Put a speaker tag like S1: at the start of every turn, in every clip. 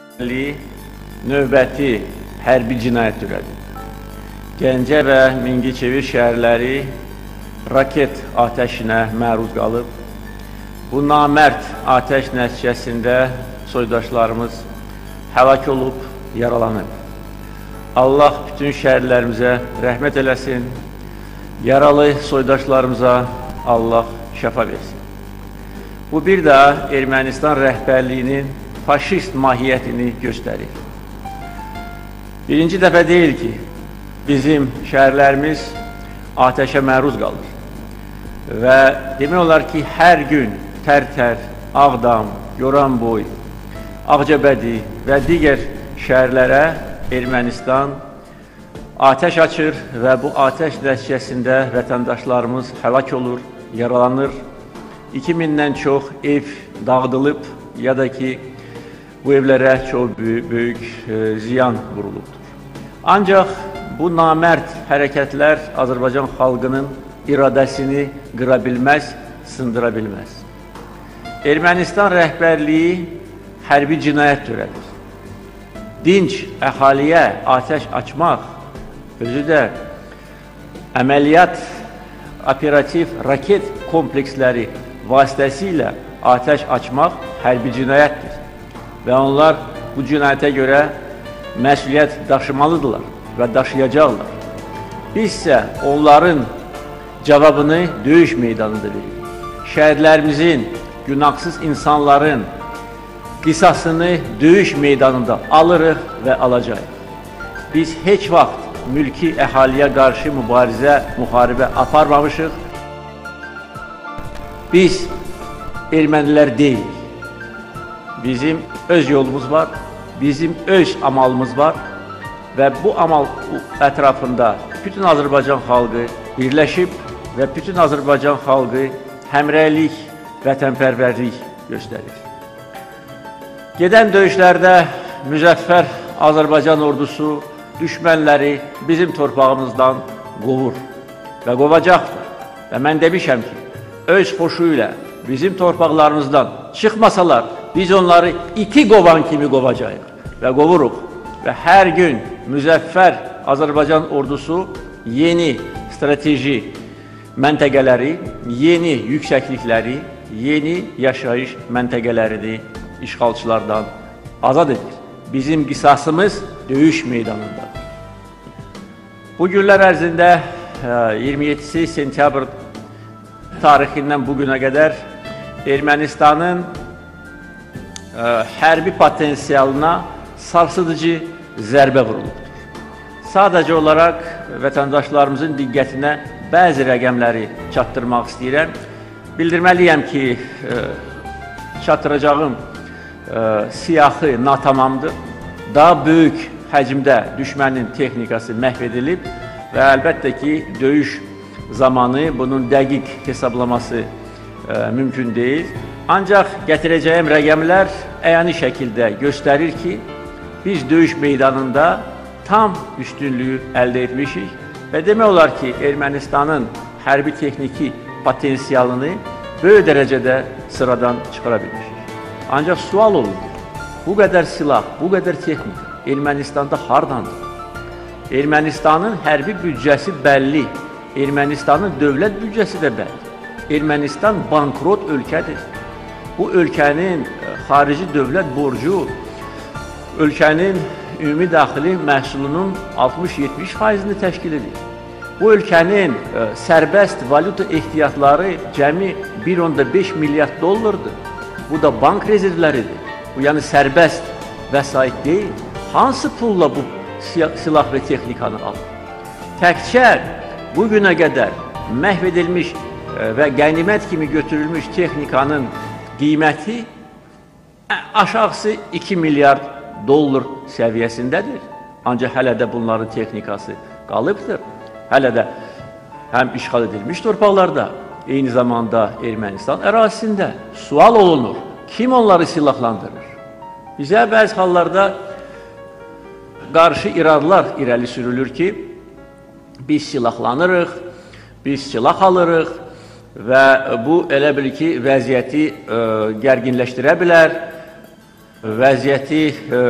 S1: növbəti hərbi cinayət törədi. Gəncə və Mingəçevir şəhərləri raket atəşinə məruz qalıb. Bu namərd atəş nəticəsində soydaşlarımız həlak olub, yaralanıb. Allah bütün şəhərlərimizə rəhmət eləsin, yaralı soydaşlarımıza Allah şəfa versin. Bu bir daha Ermənistan rəhbərliyinin faşist mahiyyətini göstərir. Birinci dəfə deyil ki, bizim şəhərlərimiz atəşə məruz qalır. Və demək olar ki, hər gün Tərtər, Ağdam, Goranboy, Ağcabədi və digər şəhərlərə Ermənistan atəş açır və bu atəş nəticəsində vətəndaşlarımız həlak olur, yaralanır. 2000-dən çox ev dağıdılıb ya da ki, bu evlərə çox böyük ziyan vurulubdur. Ancaq bu namərd hərəkətlər Azərbaycan xalqının iradəsini qıra bilməz, sındıra bilməz. Ermənistan rəhbərliyi hərbi cinayət törədir. Dinc əhaliyə atəş açmaq, özü də əməliyyat, operativ raket kompleksləri vasitəsilə atəş açmaq hərbi cinayətdir. Və onlar bu cinayətə görə məsuliyyət daşımalıdırlar və daşıyacaqlar. Biz isə onların cavabını döyüş meydanında veririk. Şəhərlərimizin, günahsız insanların qisasını döyüş meydanında alırıq və alacağıq. Biz heç vaxt mülki əhaliyə qarşı müharibə aparmamışıq. Biz ermənilər deyilik. Bizim öz yolumuz var, bizim öz amalımız var və bu amal ətrafında bütün Azərbaycan xalqı birləşib və bütün Azərbaycan xalqı həmrəylik, vətənpərvərlik göstərir. Gedən döyüşlərdə müzəffər Azərbaycan ordusu düşmənləri bizim torpağımızdan qovur və qovacaqdır. Və mən demişəm ki, öz xoşu ilə bizim torpaqlarımızdan çıxmasalar, biz onları iti qovan kimi qovacağıq və qovuruq. Və hər gün müzəffər Azərbaycan ordusu yeni strateji məntəqələri, yeni yüksəklikləri, yeni yaşayış məntəqələrini işğalçılardan azad edir. Bizim qisasımız döyüş meydanındadır. Bu günlər ərzində 27 sentyabr tarixindən bugüne qədər Ermənistanın hərbi potensialına sarsıdıcı zərbə vurulubdur. Sadəcə olaraq vətəndaşlarımızın diqqətinə bəzi rəqəmləri çatdırmaq istəyirəm. Bildirməliyəm ki, çatdıracağım siyahı natamamdır. Daha böyük həcmdə düşmənin texnikası məhv edilib və əlbəttə ki, döyüş zamanı bunun dəqiq hesablaması mümkün deyil. Ancaq gətirəcəyim rəqəmlər əyani şəkildə göstərir ki, biz döyüş meydanında tam üstünlüyü əldə etmişik və demək olar ki, Ermənistanın hərbi texniki potensialını böyük dərəcədə sıradan çıxara bilmişik. Ancaq sual olur, bu qədər silah, bu qədər texnika Ermənistanda hardandır? Ermənistanın hərbi büdcəsi bəlli, Ermənistanın dövlət büdcəsi də bəlli. Ermənistan bankrot ölkədir. Bu ölkənin xarici dövlət borcu, ölkənin ümumi daxili məhsulunun 60-70%-ni təşkil edir. Bu ölkənin sərbəst valyuta ehtiyatları cəmi 1,5 milyard dollardır. Bu da bank rezervləridir. Bu yəni sərbəst vəsait deyil. Hansı pulla bu silah və texnikanı alır? Təkcə bugünə qədər məhv edilmiş və qənimət kimi götürülmüş texnikanın qiyməti aşağısı 2 milyard dollar səviyyəsindədir. Ancaq hələ də bunların texnikası qalıbdır. Hələ də həm işğal edilmiş torpaqlarda, eyni zamanda Ermənistan ərazisində sual olunur. Kim onları silahlandırır? Bizə bəzi hallarda qarşı iradlar irəli sürülür ki, biz silahlanırıq, biz silah alırıq və bu elə bil ki, vəziyyəti gərginləşdirə bilər vəziyyəti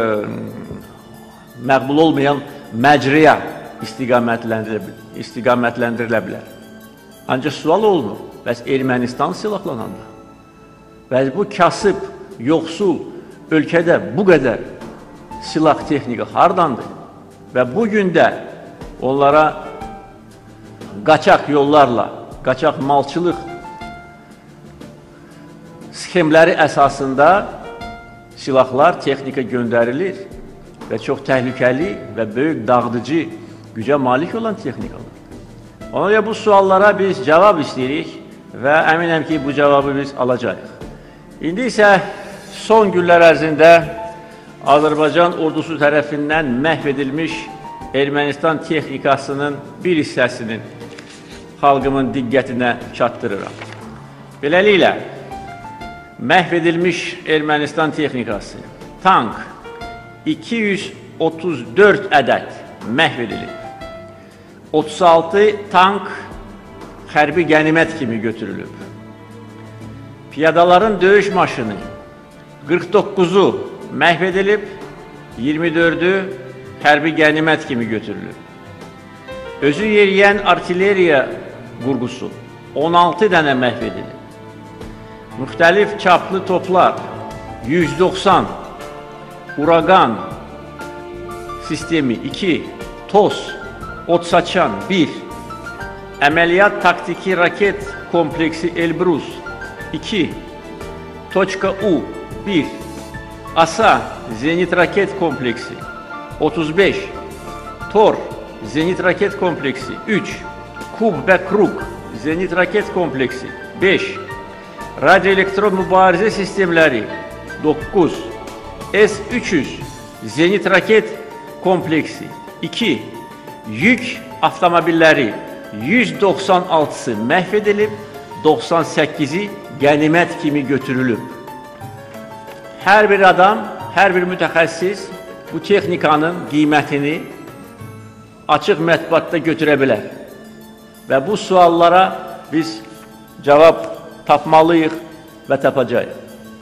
S1: məqbul olmayan məcriyə istiqamətlendirilə bilər. Ancaq sual olunur, bəs Ermənistan silahlananda, bəs bu kasıb, yoxsul ölkədə bu qədər silah texnika hardandır? Və bugün də onlara qaçaq yollarla, qaçaq malçılıq sxemləri əsasında silahlar, texnika göndərilir və çox təhlükəli və böyük dağıdıcı gücə malik olan texnikalar. Ona görə bu suallara biz cavab istəyirik və əminəm ki, bu cavabı biz alacağıq. İndi isə son günlər ərzində Azərbaycan ordusu tərəfindən məhv edilmiş Ermənistan texnikasının bir hissəsinin xalqımın diqqətinə çatdırıram. Beləliklə, məhv edilmiş Ermənistan texnikası, tank 234 ədəd məhv edilib. 36 tank hərbi qənimət kimi götürülüb. Piyadaların döyüş maşını 49'u məhv edilib, 24'ü hərbi qənimət kimi götürülüb. Özü yeriyən artilleriya qurğusu 16 dənə məhv edilib. Müxtəlif çaplı toplar 190, Uragan sistemi 2, TOS, Otsaçan 1, əməliyyat taktiki raket kompleksi Elbrus 2, .U 1, ASA zenit raket kompleksi 35, TOR zenit raket kompleksi 3, Kub və Krug zenit raket kompleksi 5, radyoelektron mübarizə sistemləri 9, S-300 zenit raket kompleksi 2, yük avtomobilləri 196'sı məhv edilib, 98'i qənimət kimi götürülüb. Hər bir adam, hər bir mütəxəssis bu texnikanın qiymətini açıq mətbuatda götürə bilər. Və bu suallara biz cavab tapmalıyıq və tapacağıq.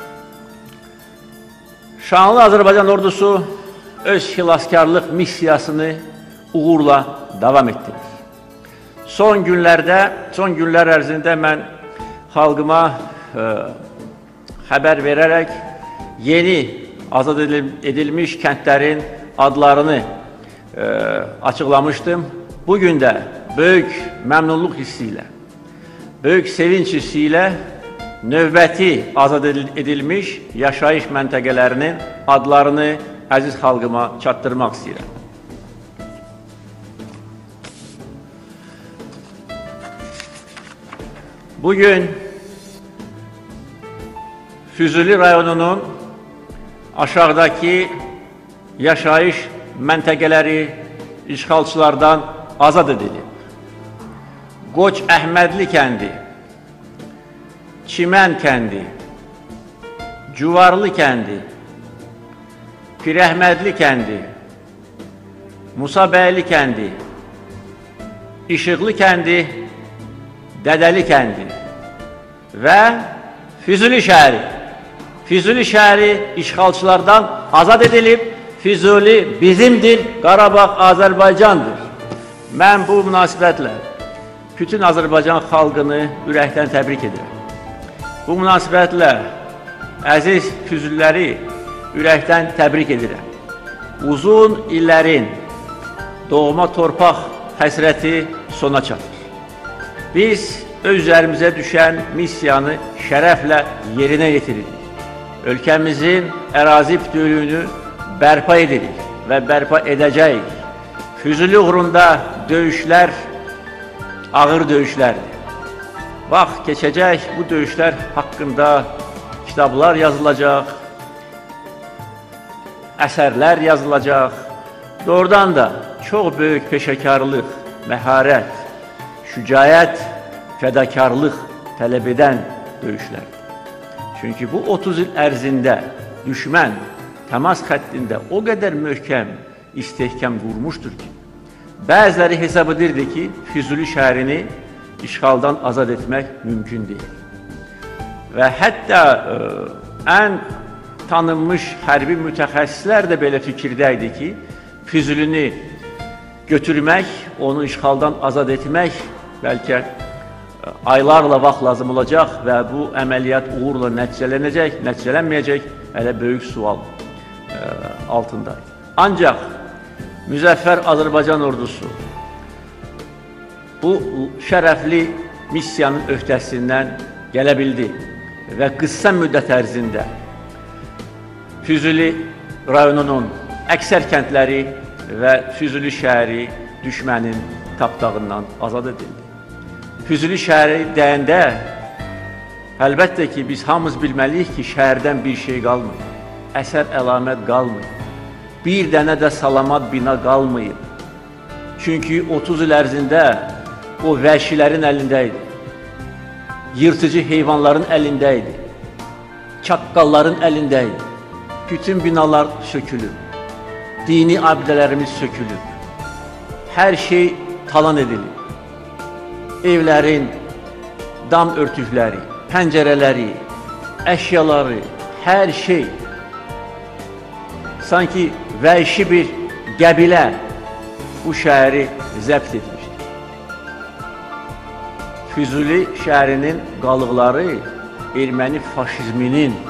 S1: Şanlı Azərbaycan ordusu öz xilaskarlıq missiyasını uğurla davam etdirir. Son günlər ərzində mən xalqıma xəbər verərək yeni azad edilmiş kəndlərin adlarını açıqlamışdım. Bugün də böyük məmnunluq hissi ilə, böyük sevinç hissi ilə növbəti azad edilmiş yaşayış məntəqələrinin adlarını əziz xalqıma çatdırmaq istəyirəm. Bugün Füzuli rayonunun aşağıdaki yaşayış məntəqələri işğalçılardan azad edilib. Qoç Əhmədli kəndi, Çimən kəndi, Cuvarlı kəndi, Pirəhmədli kəndi, Musabəyli kəndi, İşıqlı kəndi, Dədəli kəndi və Füzuli şəhəri. Füzuli şəhəri işğalçılardan azad edilib. Füzuli bizimdir, Qarabağ Azərbaycandır. Mən bu münasibətlə bütün Azərbaycan xalqını ürəkdən təbrik edirəm. Bu münasibətlə əziz Füzuliləri ürəkdən təbrik edirəm. Uzun illərin doğma torpaq həsrəti sona çatır. Biz öz üzərimizə düşən missiyanı şərəflə yerinə yetiririk. Ölkəmizin ərazi bütövlüyünü bərpa edirik və bərpa edəcəyik. Füzuli uğrunda döyüşlər ağır döyüşlərdir. Vaxt keçəcək, bu döyüşlər haqqında kitablar yazılacaq, əsərlər yazılacaq. Doğrudan da çox böyük peşəkarlıq, məharət, şücaət, fədakarlıq tələb edən döyüşlərdir. Çünki bu 30 il ərzində düşmən təmas xəttində o qədər möhkəm, istehkam qurmuşdur ki, bəziləri hesab edirdi ki, Füzuli şəhərini işğaldan azad etmək mümkün deyil. Və hətta ən tanınmış hərbi mütəxəssislər də belə fikirdə idi ki, Füzulini götürmək, onu işğaldan azad etmək bəlkə aylarla vaxt lazım olacaq və bu əməliyyat uğurla nəticələnəcək, nəticələnməyəcək, hələ böyük sual altında. Ancaq Müzəffər Azərbaycan ordusu bu şərəfli missiyanın öhdəsindən gələ bildi və qısa müddət ərzində Füzuli rayonunun əksər kəndləri və Füzuli şəhəri düşmənin tapdağından azad edildi. Füzuli şəhəri deyəndə, əlbəttə ki, biz hamımız bilməliyik ki, şəhərdən bir şey qalmır, əsər əlamət qalmır, bir dənə də salamat bina qalmayıb. Çünki 30 il ərzində o vəhşilərin əlində idi, yırtıcı heyvanların əlində idi, çaqqalların əlində idi. Bütün binalar sökülüb, dini abidələrimiz sökülüb, hər şey talan edilib. Evlərin dam örtükləri, pəncərələri, əşyaları, hər şey sanki vəhşi bir qəbilə bu şəhəri zəbt etmişdir. Füzuli şəhərinin qalıqları erməni faşizminin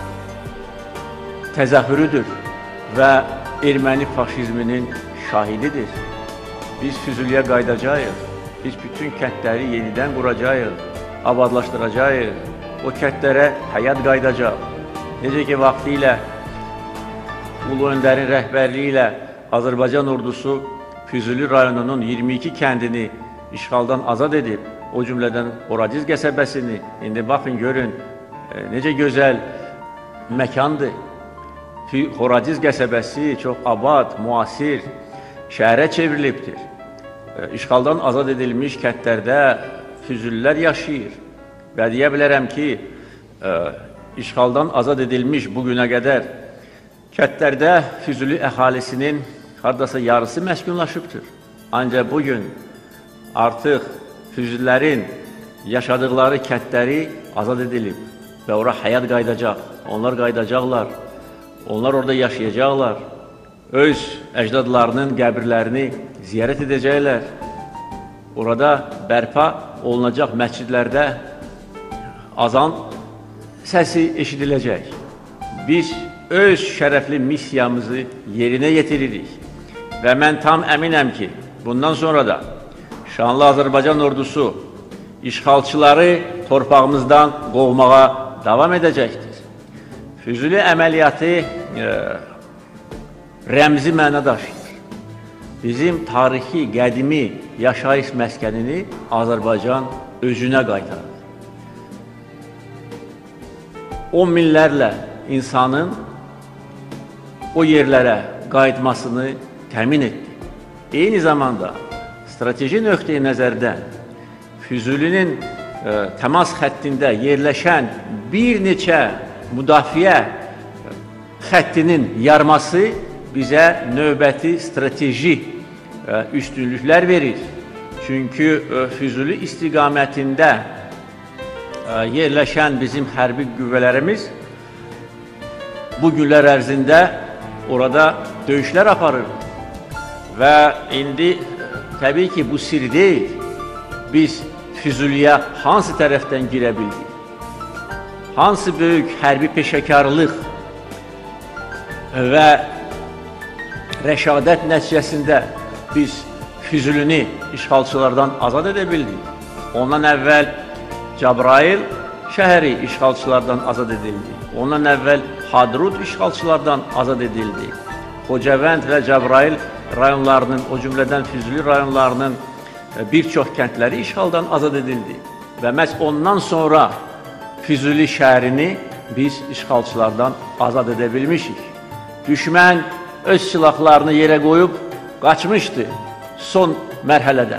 S1: təzahürüdür və erməni faşizminin şahididir. Biz Füzuliyə qayıdacağıq, biz bütün kəndləri yenidən quracağıq, abadlaşdıracağıq, o kəndlərə həyat qayıdacaq. Necə ki, vaxtı ilə Ulu Öndərin rəhbərliyi ilə Azərbaycan ordusu Füzuli rayonunun 22 kəndini işğaldan azad edib, o cümlədən Horadiz qəsəbəsini, indi baxın, görün, necə gözəl məkandır. Horadiz qəsəbəsi çox abad, müasir şəhərə çevrilibdir. İşğaldan azad edilmiş kəndlərdə Füzulilər yaşayır və deyə bilərəm ki, işğaldan azad edilmiş bugünə qədər kəndlərdə Füzuli əhalisinin haradasa yarısı məskunlaşıbdır. Ancaq bugün artıq Füzulilərin yaşadıqları kəndləri azad edilib və ora həyat qayıdacaq, onlar qayıdacaqlar. Onlar orada yaşayacaqlar, öz əcdadlarının qəbirlərini ziyarət edəcəklər. Orada bərpa olunacaq məscidlərdə azan səsi eşidiləcək. Biz öz şərəfli missiyamızı yerinə yetiririk və mən tam əminəm ki, bundan sonra da şanlı Azərbaycan ordusu işğalçıları torpağımızdan qovmağa davam edəcəkdir. Füzuli əməliyyatı rəmzi məna daşıyır. Bizim tarixi, qədimi yaşayış məskənini Azərbaycan özünə qaytarır. 10 minlərlə insanın o yerlərə qayıtmasını təmin etdi. Eyni zamanda strateji nöqteyi nəzərdən Füzulinin təmas xəttində yerləşən bir neçə müdafiə xəttinin yarması bizə növbəti strateji üstünlüklər verir. Çünki Füzuli istiqamətində yerləşən bizim hərbi qüvvələrimiz bu günlər ərzində orada döyüşlər aparır. Və indi təbii ki, bu sir deyil. Biz Füzuliyə hansı tərəfdən girə bildik? Hansı böyük hərbi peşəkarlıq və rəşadət nəticəsində biz Füzulini işğalçılardan azad edə bildik? Ondan əvvəl Cəbrayıl şəhəri işğalçılardan azad edildi. Ondan əvvəl Hadrut işğalçılardan azad edildi. Xocavənd və Cəbrayıl rayonlarının, o cümlədən Füzuli rayonlarının bir çox kəndləri işğaldan azad edildi. Və məhz ondan sonra Füzuli şəhərini biz işğalçılardan azad edə bilmişik. Düşmən öz silahlarını yerə qoyub qaçmışdı son mərhələdə.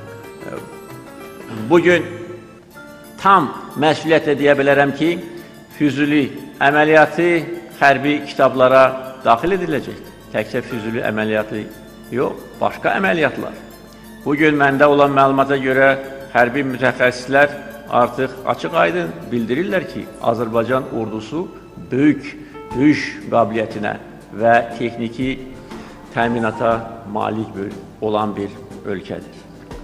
S1: Bugün tam məsuliyyətlə deyə bilərəm ki, Füzuli əməliyyatı hərbi kitablara daxil ediləcəkdir. Təkcə Füzuli əməliyyatı yox, başqa əməliyyatlar. Bugün məndə olan məlumata görə hərbi mütəxəssislər artıq açıq-aydın bildirirlər ki, Azərbaycan ordusu böyük döyüş qabiliyyətinə və texniki təminata malik olan bir ölkədir.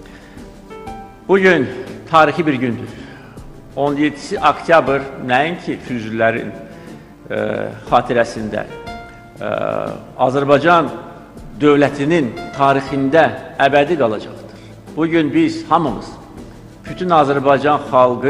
S1: Bugün tarixi bir gündür. 17 oktyabr nəinki Füzulilərin xatirəsində, Azərbaycan dövlətinin tarixində əbədi qalacaqdır. Bugün biz hamımız, bütün Azərbaycan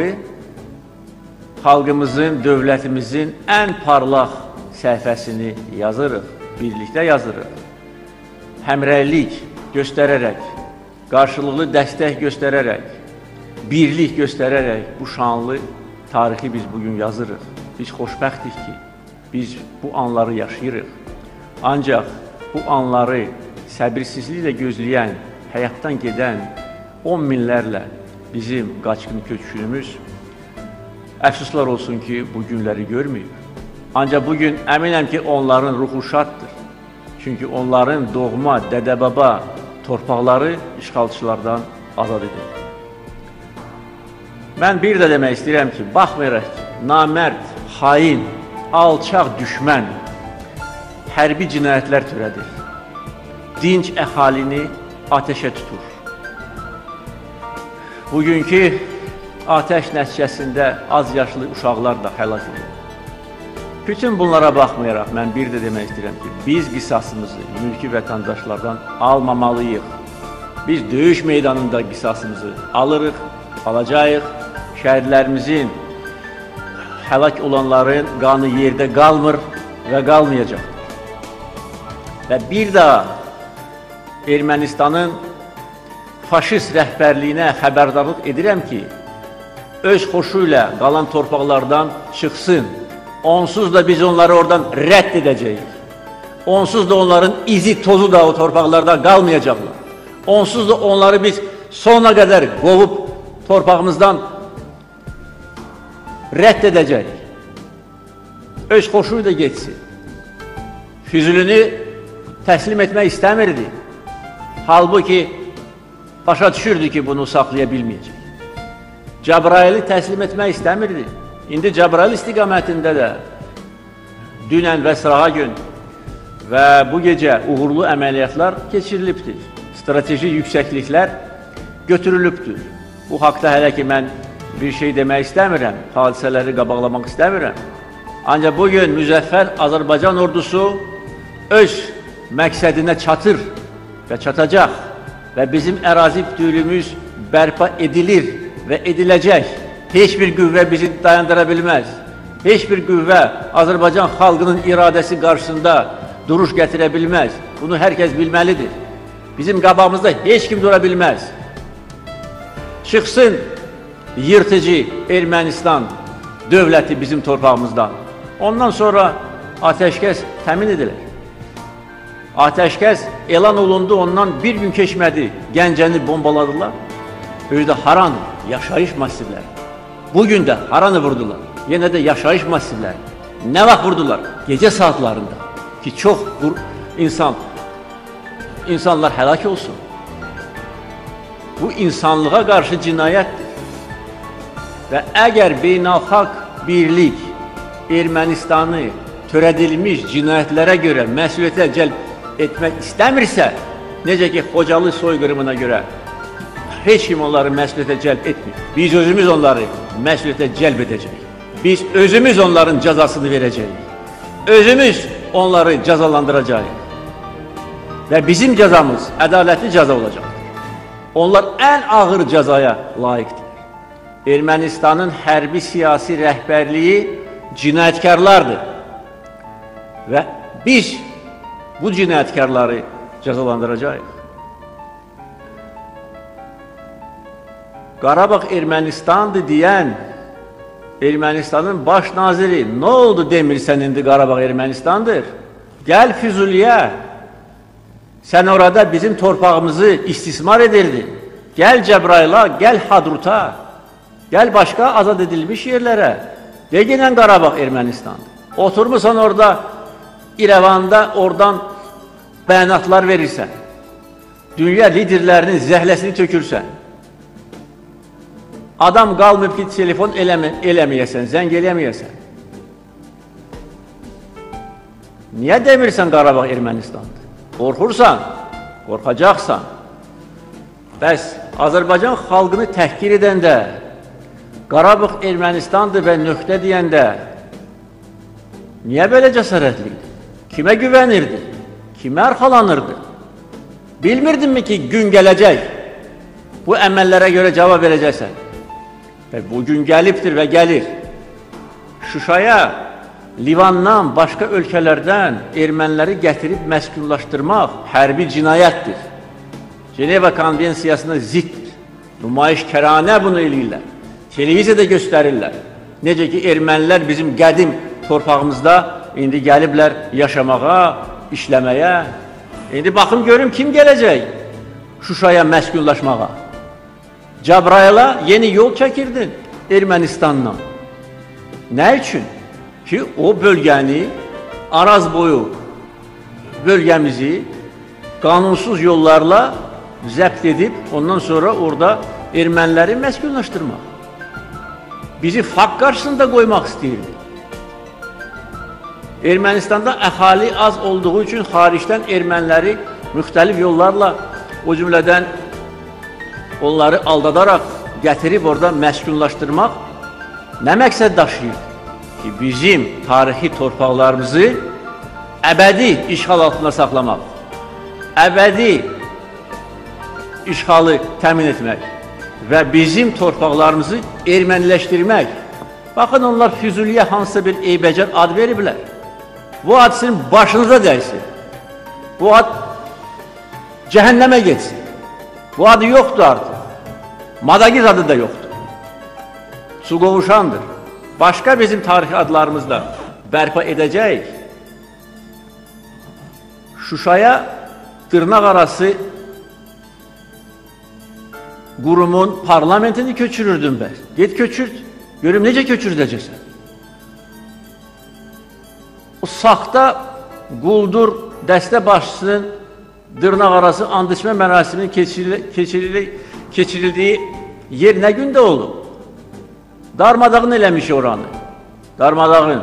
S1: xalqımızın, dövlətimizin ən parlaq səhifəsini yazırıq, birlikdə yazırıq. Həmrəylik göstərərək, qarşılıqlı dəstək göstərərək, birlik göstərərək bu şanlı tarixi biz bugün yazırıq. Biz xoşbəxtik ki, biz bu anları yaşayırıq. Ancaq bu anları səbirsizliklə gözləyən, həyatdan gedən 10 minlərlə bizim qaçqın köçkünümüz əfsuslar olsun ki, bu günləri görməyib. Ancaq bugün əminəm ki, onların ruhu şaddır. Çünki onların doğma, dədə-baba torpaqları işğalçılardan azad edilir. Mən bir də demək istəyirəm ki, baxmayaraq ki, namərd, hain, alçaq düşmən hərbi cinayətlər törədir. Dinc əhalini ateşə tutur. Bugünkü ateş nəticəsində az yaşlı uşaqlar da həlak edir. Bütün bunlara baxmayaraq, mən bir də demək istəyirəm ki, biz qisasımızı mülki vətəndaşlardan almamalıyıq. Biz döyüş meydanında qisasımızı alırıq, alacağıq. Şəhidlərimizin, həlak olanların qanı yerdə qalmır və qalmayacaqdır. Və bir daha Ermənistanın faşist rəhbərliyinə xəbərdarlıq edirəm ki, öz xoşu ilə qalan torpaqlardan çıxsın. Onsuz da biz onları oradan rədd edəcəyik. Onsuz da onların izi, tozu da o torpaqlarda qalmayacaqlar. Onsuz da onları biz sona qədər qovub torpağımızdan rədd edəcəyik. Öz xoşu da geçsin. Füzulini təslim etmək istəmirdi. Halbuki başa düşürdü ki, bunu saxlaya bilməyəcək. Cəbrayili təslim etmək istəmirdi. İndi Cəbrayil istiqamətində də dünən və sırağa gün və bu gecə uğurlu əməliyyatlar keçirilibdir. Strateji yüksəkliklər götürülübdür. Bu haqda hələ ki, mən bir şey demək istəmirəm, hadisələri qabaqlamaq istəmirəm. Ancaq bugün müzəffər Azərbaycan ordusu öz məqsədinə çatır və çatacaq və bizim ərazi bütövlüyümüz bərpa edilir və ediləcək. Heç bir qüvvə bizi dayandıra bilməz. Heç bir qüvvə Azərbaycan xalqının iradəsi qarşısında duruş gətirə bilməz. Bunu hər kəs bilməlidir. Bizim qabağımızda heç kim dura bilməz. Çıxsın yırtıcı Ermənistan dövləti bizim torpağımızdan. Ondan sonra ateşkəs təmin edilir. Ateşkəs elan olundu, ondan bir gün keçmədi. Gəncəni bombaladılar. Özdə haranı? Yaşayış masivləri. Bugün də haranı vurdular? Yenə də yaşayış masivləri. Nə vaxt vurdular? Gecə saatlarında. Ki, çox insanlar həlak olsun. Bu insanlığa qarşı cinayətdir. Və əgər beynəlxalq birlik Ermənistanı törədilmiş cinayətlərə görə məsuliyyətə cəlb etmək istəmirsə, necə ki, Xocalı soyqırımına görə heç kim onları məsuliyyətə cəlb etmir. Biz özümüz onları məsuliyyətə cəlb edəcəyik. Biz özümüz onların cəzasını verəcəyik. Özümüz onları cəzalandıracağıq. Və bizim cəzamız ədalətli cəza olacaqdır. Onlar ən ağır cəzaya layiqdir. Ermənistanın hərbi siyasi rəhbərliyi cinayətkarlardır. Və biz bu cinayətkarları cəzalandıracağıq. Qarabağ Ermənistandır deyən Ermənistanın baş naziri nə oldu demirsən indi Qarabağ Ermənistandır? Gəl Füzuliyə. Sən orada bizim torpağımızı istismar edirdin. Gəl Cəbrayila, gəl Hadruta, gəl başqa azad edilmiş yerlərə. Deginən Qarabağ Ermənistandır. Oturmuşsan orada İrəvanda, oradan bəyanatlar verirsən. Dünya liderlərinin zəhləsini tökürsən. Adam qalmayıb ki, telefon eləməyəsən, zəng eləməyəsən. Niyə demirsən Qarabağ Ermənistandır? Qorxursan, qorxacaqsan. Bəs Azərbaycan xalqını təhqir edəndə, Qarabağ Ermənistandır və nöqtə deyəndə niyə belə cəsarətliydi? Kimə güvənirdi? Kimə arxalanırdı? Bilmirdinmi ki, gün gələcək, bu əməllərə görə cavab verəcəksən? Və bu gün gəlibdir və gəlir. Şuşaya Livandan, başqa ölkələrdən erməniləri gətirib məskunlaşdırmaq hərbi cinayətdir. Ceneva Konvensiyasına ziddir. Nümayişkəranə bunu eləyirlər. Televiziyada göstərirlər. Necə ki, ermənilər bizim qədim torpağımızda indi gəliblər yaşamağa, işləməyə. İndi baxın görüm kim gələcək Şuşaya məskunlaşmağa. Cəbrayıl'a yeni yol çəkirdin Ermənistanla. Nə üçün? Ki o bölgəni, Araz boyu bölgəmizi qanunsuz yollarla zəbt edib, ondan sonra orada erməniləri məskunlaşdırmaq. Bizi fakt qarşısında qoymaq istəyirdi. Ermənistanda əhali az olduğu üçün xaricdən erməniləri müxtəlif yollarla, o cümlədən onları aldadaraq gətirib orada məskunlaşdırmaq nə məqsəd daşıyırdı? Ki bizim tarixi torpaqlarımızı əbədi işğal altında saxlamaq, əbədi işğalı təmin etmək və bizim torpaqlarımızı erməniləşdirmək. Baxın, onlar Füzuliyə hansısa bir eybəcər ad veriblər. Bu ad sizin başınıza dəysin. Bu ad cəhənnəmə geçsin. Bu adı yoxdur artıq. Madagiz adı da yoxdur. Su qovuşandır. Başqa bizim tarixi adlarımızla bərpa edəcək. Şuşaya dırnaq arası qurumun parlamentini köçürürdün bəs. Get köçürt. Görüm necə köçürdəcəksən. O saxta quldur dəstə başçısının dırnaq arası and içmə mərasiminin keçirildiyi yer nə gündə olub? Darmadağın eləmiş oranı. Darmadağın.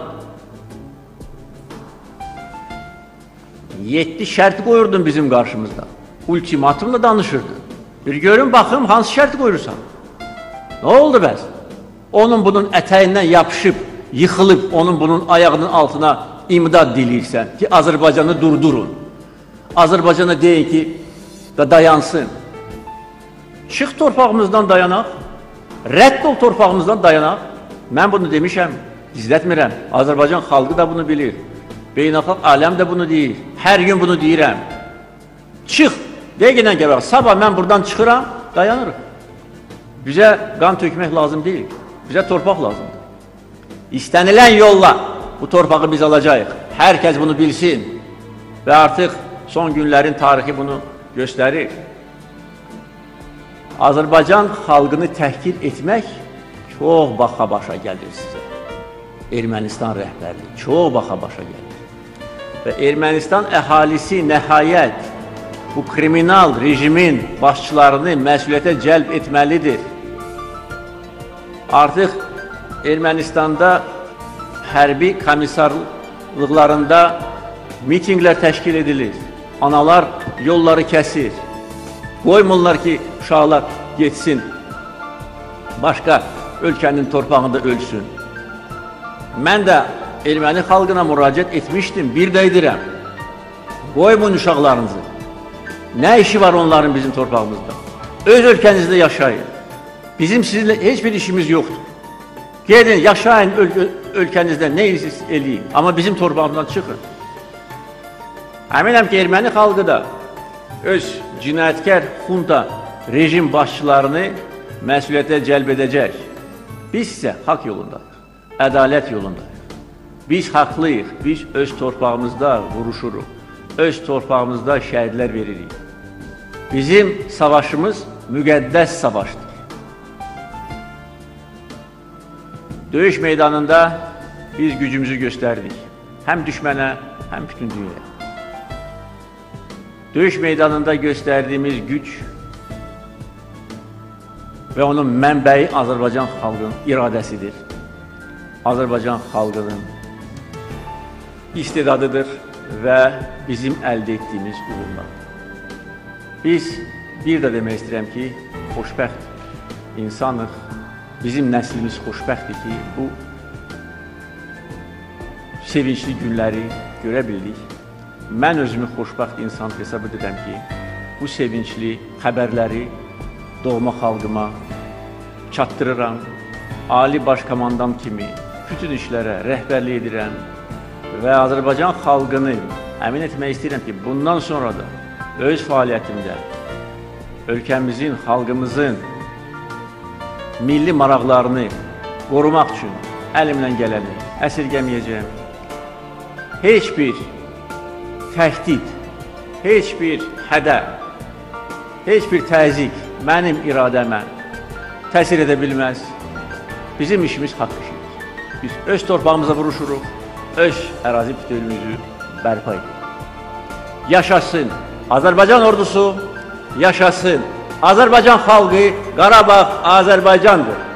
S1: 7 şərt qoyurdun bizim qarşımızda. Ultimatumla danışırdın. Bir görün baxım hansı şərt qoyursan. Nə oldu bəs? Onun bunun ətəyindən yapışıb, yıxılıb, onun bunun ayağının altına imdad diləyirsən ki, Azərbaycanı durdurun. Azərbaycana deyin ki, dayansın. Çıx torpağımızdan dayanaq, rədd ol torpağımızdan dayanaq. Mən bunu demişəm, gizlətmirəm. Azərbaycan xalqı da bunu bilir. Beynəlxalq aləm də bunu deyir. Hər gün bunu deyirəm. Çıx, deyilən gəbək, sabah mən buradan çıxıram, dayanırıq. Bizə qan tökmək lazım deyil, bizə torpaq lazımdır. İstənilən yolla bu torpağı biz alacağıq. Hər kəs bunu bilsin və artıq son günlərin tarixi bunu göstərir. Azərbaycan xalqını təhqir etmək çox baxa-başa gəlir sizə. Ermənistan rəhbərliyi çox baxa-başa gəlir. Və Ermənistan əhalisi nəhayət bu kriminal rejimin başçılarını məsuliyyətə cəlb etməlidir. Artıq Ermənistanda hərbi komissarlıqlarında mitinglər təşkil edilir. Analar yolları kəsir. Qoymurlar ki, uşaqlar getsin, başqa ölkənin torpağında ölsün. Mən də erməni xalqına müraciət etmişdim, bir də edirəm. Qoymun uşaqlarınızı. Nə işi var onların bizim torpağımızda? Öz ölkənizdə yaşayın. Bizim sizinlə heç bir işimiz yoxdur. Gedin, yaşayın ölkənizdə, nə işiniz eləyin. Amma bizim torpağımızdan çıxın. Əminəm ki, erməni xalqı da öz cinayətkar xunta rejim başçılarını məsuliyyətə cəlb edəcək. Biz isə haqq yolundayıq, ədalət yolundayıq. Biz haqlıyıq, biz öz torpağımızda vuruşuruq, öz torpağımızda şəhidlər veririk. Bizim savaşımız müqəddəs savaşdır. Döyüş meydanında biz gücümüzü göstərdik. Həm düşmənə, həm bütün dünyaya. Döyüş meydanında göstərdiyimiz güc və onun mənbəyi Azərbaycan xalqının iradəsidir. Azərbaycan xalqının istedadıdır, və bizim əldə etdiyimiz uğurlar. Biz bir də demək istəyirəm ki, xoşbəxt insanıq, bizim nəslimiz xoşbəxtdir ki, bu sevincli günləri görə bildik. Mən özümü xoşbəxt insan hesab edirəm ki, bu sevincli xəbərləri doğma xalqıma çatdırıram. Ali baş komandam kimi bütün işlərə rəhbərlik edirəm və Azərbaycan xalqını əmin etmək istəyirəm ki, bundan sonra da öz fəaliyyətimdə ölkəmizin, xalqımızın milli maraqlarını qorumaq üçün əlimdən gələni əsirgəməyəcəyəm. Heç bir təhdid, heç bir hədəf, heç bir təzyiq mənim iradəmə təsir edə bilməz. Bizim işimiz haqq işidir. Biz öz torpağımıza vuruşuruq, öz ərazi bütövlüyümüzü bərpa edirik. Yaşasın Azərbaycan ordusu, yaşasın Azərbaycan xalqı, Qarabağ Azərbaycandır.